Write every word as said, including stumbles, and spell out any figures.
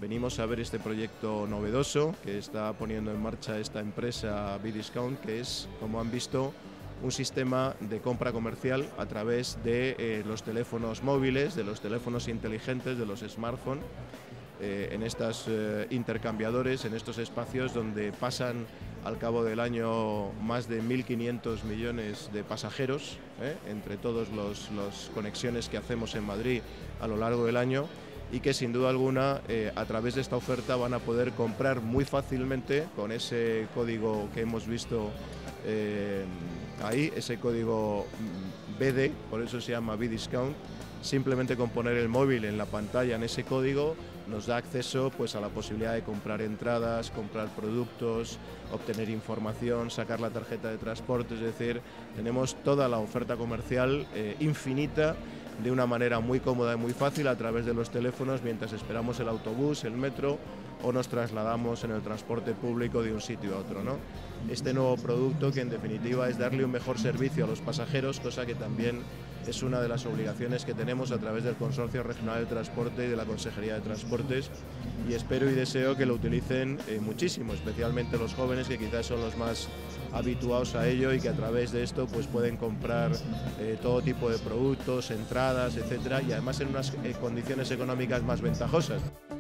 venimos a ver este proyecto novedoso que está poniendo en marcha esta empresa Bdiscount, que es, como han visto, un sistema de compra comercial a través de eh, los teléfonos móviles, de los teléfonos inteligentes, de los smartphones, eh, en estos eh, intercambiadores, en estos espacios donde pasan al cabo del año más de mil quinientos millones de pasajeros, eh, entre todas las conexiones que hacemos en Madrid a lo largo del año, y que sin duda alguna eh, a través de esta oferta van a poder comprar muy fácilmente con ese código que hemos visto eh, ahí, ese código B D, por eso se llama Bdiscount. Simplemente con poner el móvil en la pantalla en ese código nos da acceso pues, a la posibilidad de comprar entradas, comprar productos, obtener información, sacar la tarjeta de transporte, es decir, tenemos toda la oferta comercial eh, infinita de una manera muy cómoda y muy fácil a través de los teléfonos mientras esperamos el autobús, el metro o nos trasladamos en el transporte público de un sitio a otro, ¿no? Este nuevo producto, que en definitiva es darle un mejor servicio a los pasajeros, cosa que también es una de las obligaciones que tenemos a través del Consorcio Regional de Transporte y de la Consejería de Transportes, y espero y deseo que lo utilicen eh, muchísimo, especialmente los jóvenes, que quizás son los más habituados a ello y que a través de esto pues pueden comprar eh, todo tipo de productos, entradas, etcétera, y además en unas eh, condiciones económicas más ventajosas.